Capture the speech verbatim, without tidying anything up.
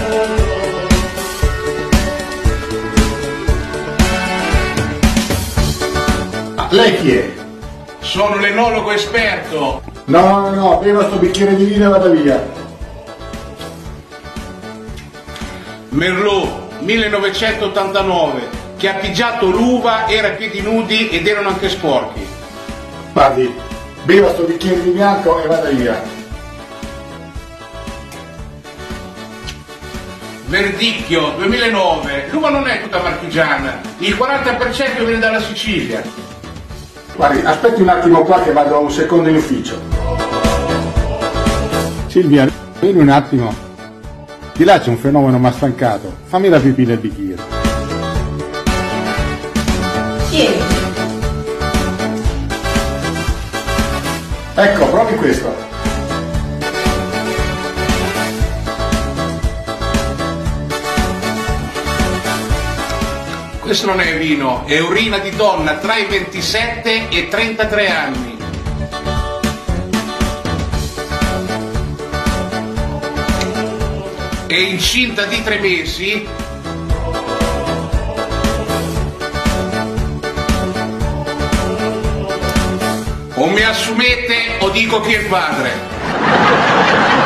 Lei chi è? Sono l'enologo esperto. No, no, no, beva sto bicchiere di vino e vada via. Merlot, millenovecentottantanove, che ha pigiato l'uva, era a piedi nudi ed erano anche sporchi. Guardi, beva sto bicchiere di bianco e vada via. Verdicchio, duemilanove, l'uva non è tutta marchigiana, il quaranta per cento viene dalla Sicilia. Guardi, aspetti un attimo qua che vado un secondo in ufficio. Silvia, vieni un attimo. Di là c'è un fenomeno mi ha stancato. Fammi la pipì nel bicchiere. Tieni. Ecco, provi questo. Questo non è vino, è urina di donna tra i ventisette e i trentatré anni. È incinta di tre mesi. O mi assumete o dico chi è il padre.